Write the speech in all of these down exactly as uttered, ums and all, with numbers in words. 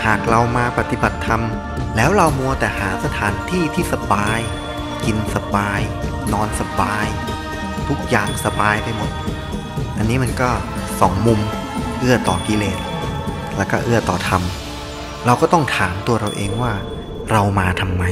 ากเรามาปฏิบัติธรรมแล้วเรามัวแต่หาสถานที่ที่สบายกินสบายนอนสบายทุกอย่างสบายไปหมดอันนี้มันก็สองมุมเอื้อต่อกิเลสแล้วก็เอื้อต่อธรรมเราก็ต้องถามตัวเราเองว่าเรามาทำไม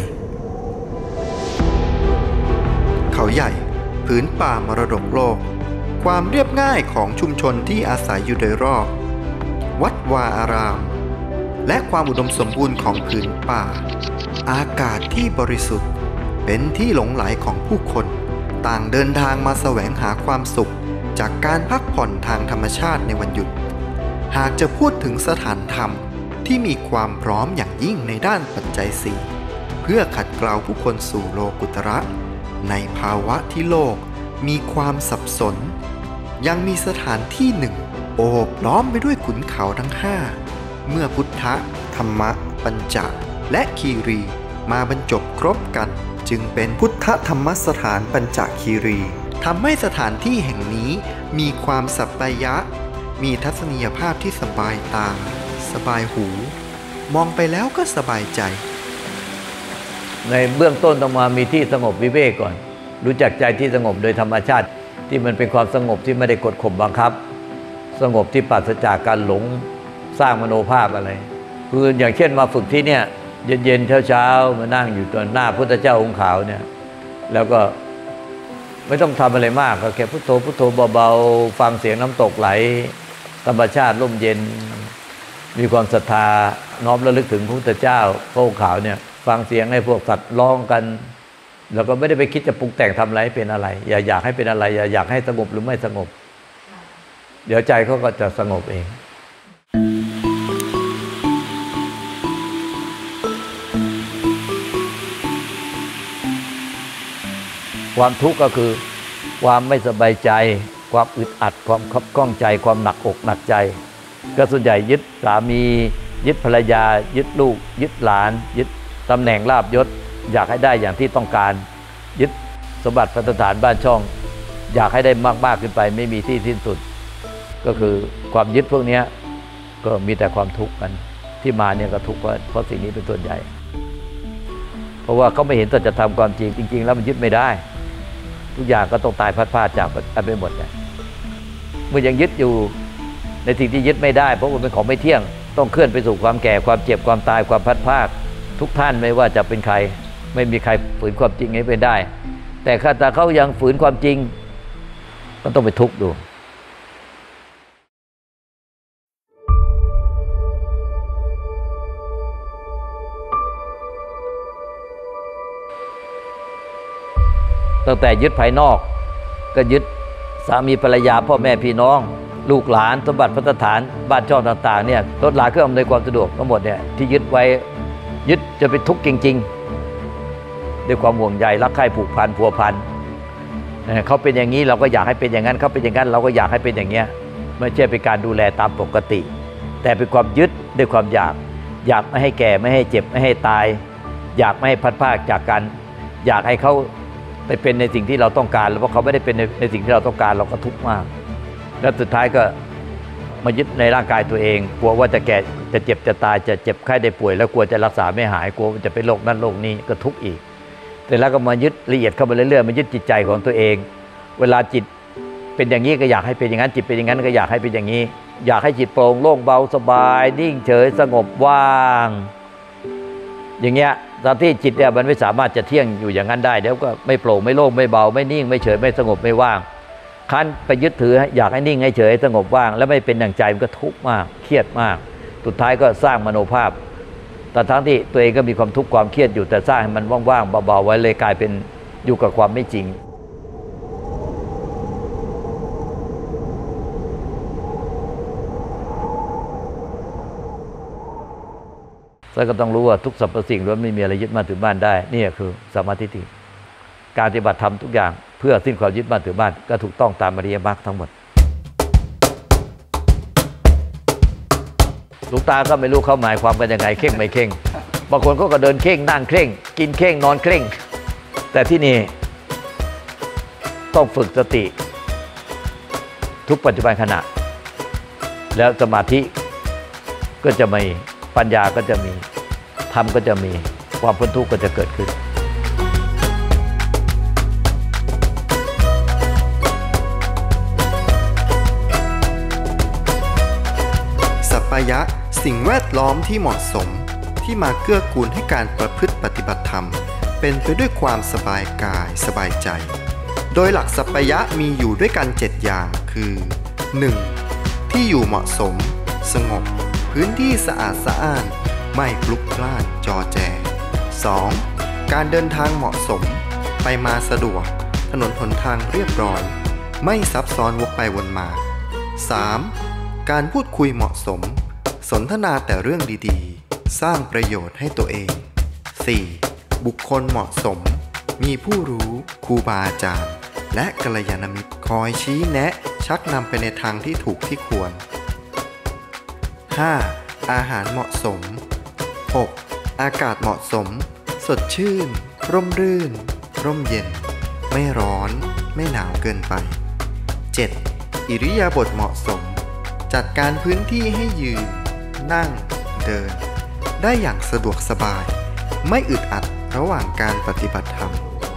เขาใหญ่ผืนป่ามรดกโลกความเรียบง่ายของชุมชนที่อาศัยอยู่โดยรอบวัดวาอารามและความอุดมสมบูรณ์ของผืนป่าอากาศที่บริสุทธิ์เป็นที่หลงไหลของผู้คนต่างเดินทางมาแสวงหาความสุขจากการพักผ่อนทางธรรมชาติในวันหยุดหากจะพูดถึงสถานธรรมที่มีความพร้อมอย่างยิ่งในด้านปัจจัยสี่เพื่อขัดเกลาผู้คนสู่โลกุตระในภาวะที่โลกมีความสับสนยังมีสถานที่หนึ่งโอบล้อมไปด้วยขุนเขาทั้งห้าเมื่อพุทธะธรรมะปัญจและคีรีมาบรรจบครบกันจึงเป็นพุทธธรรมสถานปัญจคีรีทำให้สถานที่แห่งนี้มีความสัปปายะมีทัศนียภาพที่สบายตาสบายหูมองไปแล้วก็สบายใจในเบื้องต้นต้องมามีที่สงบวิเวกก่อนรู้จักใจที่สงบโดยธรรมชาติที่มันเป็นความสงบที่ไม่ได้กดข่มบังคับสงบที่ปราศจากการหลงสร้างมโนภาพอะไรคืออย่างเช่นมาฝึกที่เนี่ยเย็นๆเช้าๆมานั่งอยู่ต่อหน้าพุทธเจ้าองค์ขาวเนี่ยแล้วก็ไม่ต้องทำอะไรมากก็แค่พุทโธพุทโธเบาๆฟังเสียงน้ำตกไหลธรรมชาติร่มเย็นมีความศรัทธาน้อมระลึกถึงพระพุทธเจ้าพระองค์ขาวเนี่ยฟังเสียงให้พวกสัตว์ร้องกันแล้วก็ไม่ได้ไปคิดจะปรุงแต่งทำอะไรให้เป็นอะไรอย่าอยากให้เป็นอะไรอย่าอยากให้สงบหรือไม่สงบเดี๋ยวใจเขาก็จะสงบเองความทุกข์ก็คือความไม่สบายใจความอึดอัดความขับข้องใจความหนักอกหนักใจก็ส่วนใหญ่ยึดสามียึดภรรยายึดลูกยึดหลานยึดตำแหน่งลาภยศอยากให้ได้อย่างที่ต้องการยึดสมบัติพัฒฐานบ้านช่องอยากให้ได้มากๆขึ้นไปไม่มีที่สิ้นสุดก็คือความยึดพวกนี้ก็มีแต่ความทุกข์กันที่มาเนี่ยก็ทุกข์เพราะเพราะสิ่งนี้เป็นส่วนใหญ่เพราะว่าเขาไม่เห็นสัจธรรมความจริงจริงๆแล้วมันยึดไม่ได้ทุกอย่างก็ต้องตายพัดพลาดจากกันไปหมดเนี่ยเมื่อยังยึดอยู่ในสิ่งที่ยึดไม่ได้เพราะมันเป็นของไม่เที่ยงต้องเคลื่อนไปสู่ความแก่ความเจ็บความตายความพัดพลาดทุกท่านไม่ว่าจะเป็นใครไม่มีใครฝืนความจริงให้เป็นได้แต่ถ้าเขายังฝืนความจริงก็ต้องไปทุกข์ดูตั้งแต่ยึดภายนอกก็ยึดสามีภรรยาพ่อแม่พี่น้องลูกหลานสมบัติพัฒฐานบ้านช่องต่างๆเนี่ยรถลาเครื่องอำนวยความสะดวกทั้งหมดเนี่ยที่ยึดไว้ยึดจะเป็นทุกข์จริงๆด้วยความห่วงใยรักใคร่ผูกพันพัวพันเขาเป็นอย่างนี้เราก็อยากให้เป็นอย่างนั้นเขาเป็นอย่างนั้นเราก็อยากให้เป็นอย่างเงี้ยไม่ใช่เป็นการดูแลตามปกติแต่เป็นความยึดด้วยความอยากอยากไม่ให้แก่ไม่ให้เจ็บไม่ให้ตายอยากไม่ให้พัดพรากจากกันอยากให้เขาไปเป็นในสิ่งที่เราต้องการแล้วเพราะเขาไม่ได้เป็นในในสิ่งที่เราต้องการเราก็ทุกข์มากแล้วสุดท้ายก็มายึดในร่างกายตัวเองกลัวว่าจะแก่จะเจ็บจะตายจะเจ็บไข้ได้ป่วยแล้วกลัวจะรักษาไม่หายกลัวจะเป็นโรคนั้นโรคนี้ก็ทุกข์อีกแต่แล้วก็มายึดละเอียดเข้าไปเรื่อยๆมายึดจิตใจของตัวเองเวลาจิตเป็นอย่างนี้ก็อยากให้เป็นอย่างนั้นจิตเป็นอย่างนั้นก็อยากให้เป็นอย่างนี้อยากให้จิตโปร่งโล่งเบาสบายนิ่งเฉยสงบว่างอย่างเงี้ยตอนที่จิตเนี่ยมันไม่สามารถจะเที่ยงอยู่อย่างนั้นได้เดี๋ยวก็ไม่โปร่งไม่โล่งไม่เบาไม่นิ่งไม่เฉยไม่สงบไม่ว่างคันไปยึดถืออยากให้นิ่งให้เฉยสงบว่างแล้วไม่เป็นอย่างใจมันก็ทุกข์มากเครียดมากสุดท้ายก็สร้างมโนภาพแต่ทั้งที่ตัวเองก็มีความทุกข์ความเครียดอยู่แต่สร้างให้มันว่างๆเบาๆไว้เลยกลายเป็นอยู่กับความไม่จริงแล้วก็ต้องรู้ว่าทุกสรรพสิ่งล้วนไม่มีอะไรยึดมั่นถือมั่นได้นี่คือสัมมาทิฏฐิการปฏิบัติธรรมทุกอย่างเพื่อสิ้นความยึดมั่นถือมั่นก็ถูกต้องตามอริยมรรคทั้งหมดหลวงตาก็ไม่รู้เขาหมายความกันยังไงเข่งไม่เข่งบางคนเขาก็เดินเข่งนั่งเข่งกินเข่งนอนเข่งแต่ที่นี่ต้องฝึกสติทุกปัจจุบันขณะแล้วสมาธิก็จะไม่ปปัญญาก็จะมีธรรมก็จะมีความพ้นทุกข์ก็จะเกิดขึ้นสัปปายะสิ่งแวดล้อมที่เหมาะสมที่มาเกื้อกูลให้การประพฤติปฏิบัติธรรมเป็นไปด้วยความสบายกายสบายใจโดยหลักสัปปายะมีอยู่ด้วยกันเจ็ดอย่างคือ หนึ่ง. ที่อยู่เหมาะสมสงบพื้นที่สะอาดสะอ้านไม่พลุกพล่านจอแจ สอง. การเดินทางเหมาะสมไปมาสะดวกถนนหนทางเรียบร้อยไม่ซับซ้อนวกไปวนมา สาม. การพูดคุยเหมาะสมสนทนาแต่เรื่องดีๆสร้างประโยชน์ให้ตัวเอง สี่. บุคคลเหมาะสมมีผู้รู้ครูบาอาจารย์และกัลยาณมิตรคอยชี้แนะชักนำไปในทางที่ถูกที่ควร ห้า. อาหารเหมาะสม หก. อากาศเหมาะสมสดชื่นร่มรื่นร่มเย็นไม่ร้อนไม่หนาวเกินไป เจ็ด. อิริยาบถเหมาะสมจัดการพื้นที่ให้ยืนนั่งเดินได้อย่างสะดวกสบายไม่อึดอัดระหว่างการปฏิบัติธรรม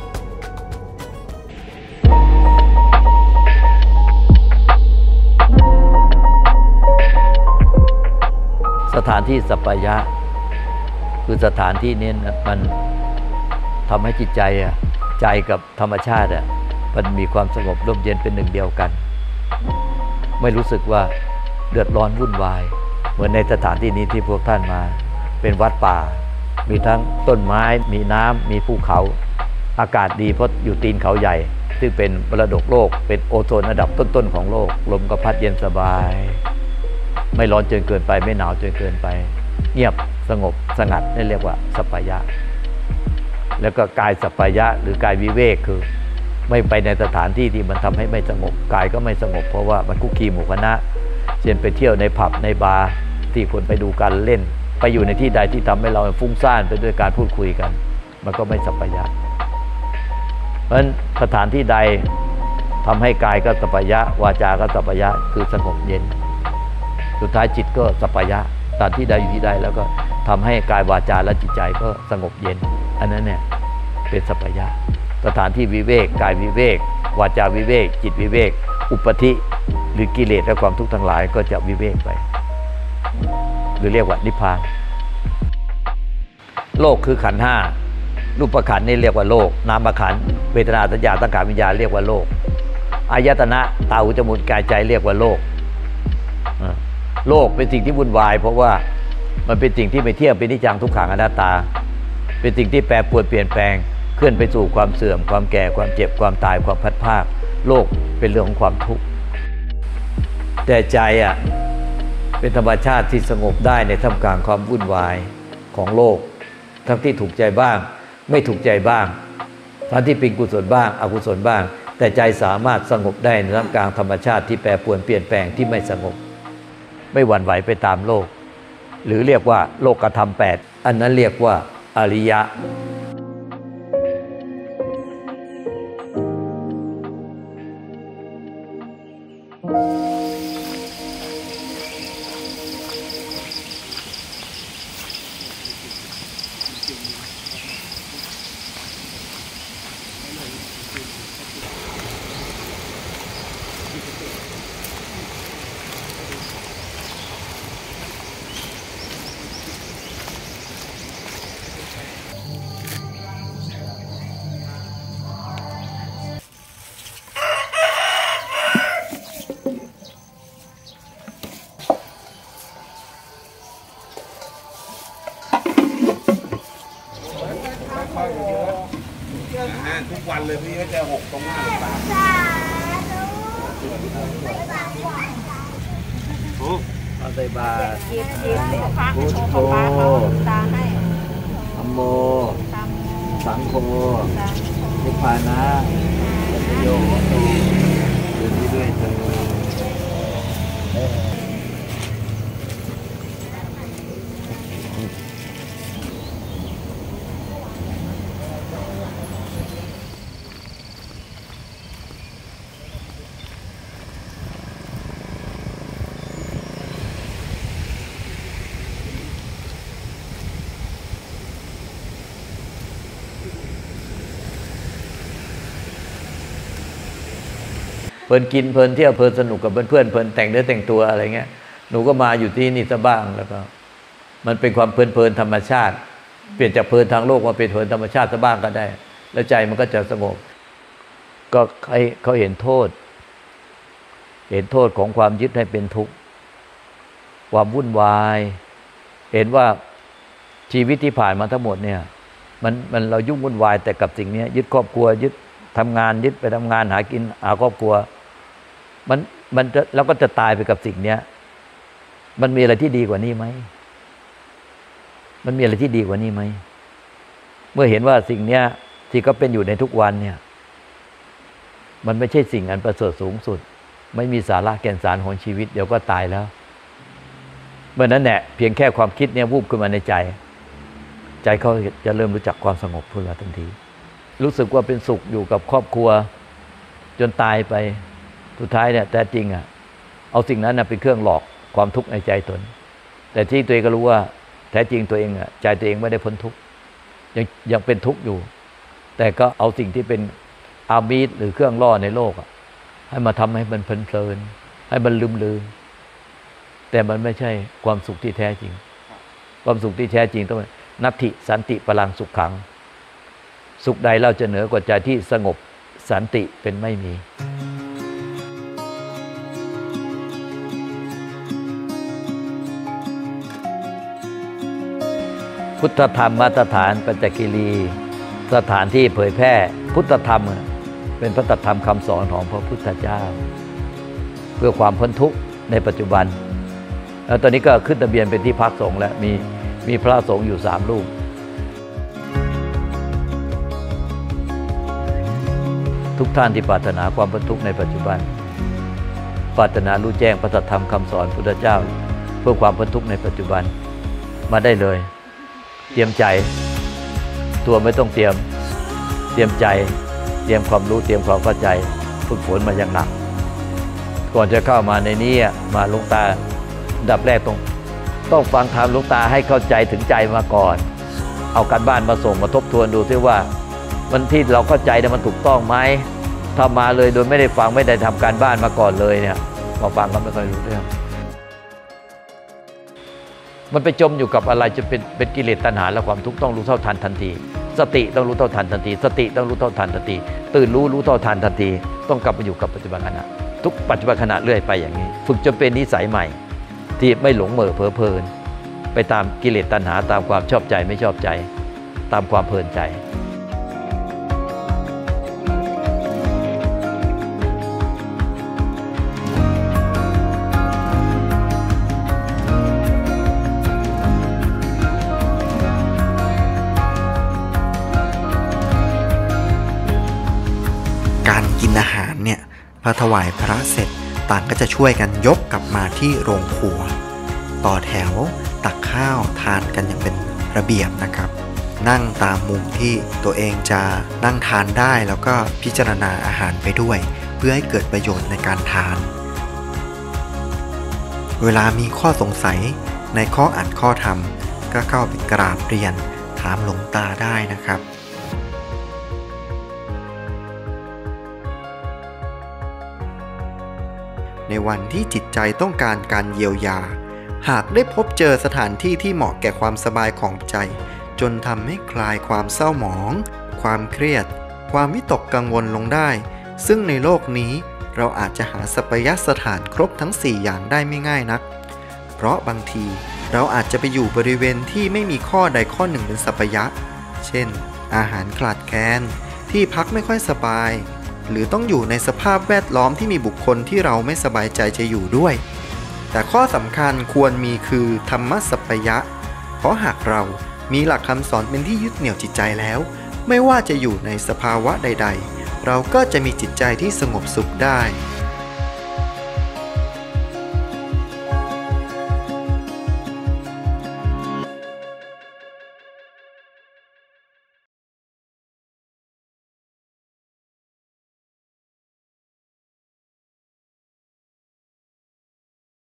สถานที่สัปปายะคือสถานที่นี้มันทำให้จิตใจอ่ะใจกับธรรมชาติอ่ะมันมีความสงบร่มเย็นเป็นหนึ่งเดียวกันไม่รู้สึกว่าเดือดร้อนวุ่นวายเหมือนในสถานที่นี้ที่พวกท่านมาเป็นวัดป่ามีทั้งต้นไม้มีน้ำมีภูเขาอากาศดีเพราะอยู่ตีนเขาใหญ่ซึ่งเป็นมรดกโลกเป็นโอโซนระดับต้นๆของโลกลมก็พัดเย็นสบายไม่ร้อนจนเกินไปไม่หนาวจนเกินไปเงียบสงบสงัดนี่เรียกว่าสัปปายะแล้วก็กายสัปปายะหรือกายวิเวกคือไม่ไปในสถานที่ที่มันทำให้ไม่สงบกายก็ไม่สงบเพราะว่ามันคุกคีหมู่คณะเช่นไปเที่ยวในผับในบาร์ที่คนไปดูการเล่นไปอยู่ในที่ใดที่ทำให้เราฟุ้งซ่านไปด้วยการพูดคุยกันมันก็ไม่สัปปายะเพราะฉะนั้นสถานที่ใดทำให้กายก็สัปปายะวาจาก็สัปปายะคือสงบเย็นสุดท้ายจิตก็สัปปายะสถานที่ใดอยู่ที่ใดแล้วก็ทำให้กายวาจาและจิตใจก็สงบเย็นอันนั้นเนี่ยเป็นสัปปายะสถานที่วิเวกกายวิเวกวาจาวิเวกจิตวิเวกอุปธิหรือกิเลสและความทุกข์ทั้งหลายก็จะวิเวกไปหรือเรียกว่านิพพานโลกคือขันธ์ห้ารูปขันธ์นี่เรียกว่าโลกนามขันธ์เวทนาสัญญาสังขารวิญญาณเรียกว่าโลกอายตนะตาหูจมูกกายใจเรียกว่าโลกโลกเป็นสิ่งที่วุ่นวายเพราะว่ามันเป็นสิ่งที่ไม่เที่ยงเป็นนิจจังทุกขังอนัตตาเป็นสิ่งที่แปรปรวนเปลี่ยนแปลงเคลื่อนไปสู่ความเสื่อมความแก่ความเจ็บความตายความพัดพรากโลกเป็นเรื่องของความทุกข์แต่ใจอ่ะเป็นธรรมชาติที่สงบได้ในท่ามกลางความวุ่นวายของโลกทั้งที่ถูกใจบ้างไม่ถูกใจบ้างทั้งที่เป็นกุศลบ้างอกุศลบ้างแต่ใจสามารถสงบได้ในท่ามกลางธรรมชาติที่แปรปรวนเปลี่ยนแปลงที่ไม่สงบไม่หวั่นไหวไปตามโลกหรือเรียกว่าโลกธรรมแปดอันนั้นเรียกว่าอริยะทุกวันเลยพี่ก็จะหกตรงหน้าหรือเปล่าเอาใส่บาตรหยิบหยิบพระพุทโธตาให้ธัมโมสังโฆนิพพานะสัพพโยโหตุอยู่ที่ด้วยเถิดเพลินกินเพลินเที่ยวเพลินสนุกกับเพื่อนๆเพลินแต่งเนื้อแต่งตัวอะไรเงี้ยหนูก็มาอยู่ที่นี่ซะบ้างแล้วก็มันเป็นความเพลินเพลินธรรมชาติเปลี่ยนจากเพลินทางโลกมาเป็นเพลินธรรมชาติซะบ้างก็ได้แล้วใจมันก็จะสงบก็ให้เขาเห็นโทษเห็นโทษของความยึดให้เป็นทุกข์ความวุ่นวายเห็นว่าชีวิตที่ผ่านมาทั้งหมดเนี่ยมันมันเรายุ่งวุ่นวายแต่กับสิ่งนี้ยึดครอบครัวยึดทำงานยึดไปทำงานหากินหาครอบครัวมันมันจะเราก็จะตายไปกับสิ่งเนี้ยมันมีอะไรที่ดีกว่านี้ไหมมันมีอะไรที่ดีกว่านี้ไหมเมื่อเห็นว่าสิ่งเนี้ยที่เขาเป็นอยู่ในทุกวันเนี่ยมันไม่ใช่สิ่งอันประเสริฐสูงสุดไม่มีสาระแก่นสารของชีวิตเดี๋ยวก็ตายแล้วเมื่อนั้นแหละเพียงแค่ความคิดเนี่ยวูบขึ้นมาในใจใจเขาจะเริ่มรู้จักความสงบขึ้นมาทันทีรู้สึกว่าเป็นสุขอยู่กับครอบครัวจนตายไปสุดท้ายเนี่ยแต่จริงอ่ะเอาสิ่งนั้นเป็นเครื่องหลอกความทุกข์ในใจตนแต่ที่ตัวเองก็รู้ว่าแท้จริงตัวเองอ่ะใจตัวเองไม่ได้พ้นทุกข์ยังยังเป็นทุกข์อยู่แต่ก็เอาสิ่งที่เป็นอามิตรหรือเครื่องล่อในโลกอ่ะให้มาทำให้มันเพลินๆให้มันลืมลืมแต่มันไม่ใช่ความสุขที่แท้จริงความสุขที่แท้จริงต้องนัตถิสันติพลังสุขขังสุขใดเราจะเหนือกว่าใจที่สงบสันติเป็นไม่มีพุทธธรรมมาตรฐานปัญจคีรีสถานที่เผยแพร่พุทธธรรมเป็นพระธรรมคำสอนของพระพุทธเจ้าเพื่อความพ้นทุกข์ในปัจจุบันแล้วตอนนี้ก็ขึ้นทะเบียนเป็นที่พักสงฆ์แล้วมีมีพระสงฆ์อยู่สามรูปทุกท่านที่ปรารถนาความพ้นทุกข์ในปัจจุบันปรารถนารู้แจ้งพระธรรมคำสอนพุทธเจ้าเพื่อความพ้นทุกข์ในปัจจุบันมาได้เลยเตรียมใจตัวไม่ต้องเตรียมเตรียมใจเตรียมความรู้เตรียมความเข้าใจฝึกฝนมาอย่างหนักก่อนจะเข้ามาในนี้มาหลวงตาอันดับแรกต้องต้องฟังธรรมหลวงตาให้เข้าใจถึงใจมาก่อนเอาการบ้านมาส่งมาทบทวนดูซิว่ามันที่เราเข้าใจเนี่ยมันถูกต้องไหมถ้ามาเลยโดยไม่ได้ฟังไม่ได้ทำการบ้านมาก่อนเลยเนี่ยมาฟังก็ไม่ค่อยรู้เรื่องมันไปจมอยู่กับอะไรจะเป็นเป็นกิเลสตัณหาและความทุกข์ต้องรู้เท่าทันทันทีสติต้องรู้เท่าทันทันทีสติต้องรู้เท่าทันทันทีตื่นรู้รู้เท่าทันทันทีต้องกลับมาอยู่กับปัจจุบันขณะทุกปัจจุบันขณะเรื่อยไปอย่างนี้ฝึกจนเป็นนิสัยใหม่ที่ไม่หลงเหม่อเพ้อเพลินไปตามกิเลสตัณหาตามความชอบใจไม่ชอบใจตามความเพลินใจการกินอาหารเนี่ยพอถวายพระเสร็จต่างก็จะช่วยกันยกกลับมาที่โรงครัวต่อแถวตักข้าวทานกันอย่างเป็นระเบียบนะครับนั่งตามมุมที่ตัวเองจะนั่งทานได้แล้วก็พิจารณาอาหารไปด้วยเพื่อให้เกิดประโยชน์ในการทานเวลามีข้อสงสัยในข้ออัดข้อธรรมก็เข้าไปกราบเรียนถามหลวงตาได้นะครับในวันที่จิตใจต้องการการเยียวยาหากได้พบเจอสถานที่ที่เหมาะแก่ความสบายของใจจนทำให้คลายความเศร้าหมองความเครียดความวิตกกังวลลงได้ซึ่งในโลกนี้เราอาจจะหาสัปยสถานครบทั้งสี่อย่างได้ไม่ง่ายนักเพราะบางทีเราอาจจะไปอยู่บริเวณที่ไม่มีข้อใดข้อหนึ่งเป็นสัปยะเช่นอาหารขาดแคลนที่พักไม่ค่อยสบายหรือต้องอยู่ในสภาพแวดล้อมที่มีบุคคลที่เราไม่สบายใจจะอยู่ด้วยแต่ข้อสำคัญควรมีคือธรรมสัพพยะเพราะหากเรามีหลักคำสอนเป็นที่ยึดเหนี่ยวจิตใจแล้วไม่ว่าจะอยู่ในสภาวะใดๆเราก็จะมีจิตใจที่สงบสุขได้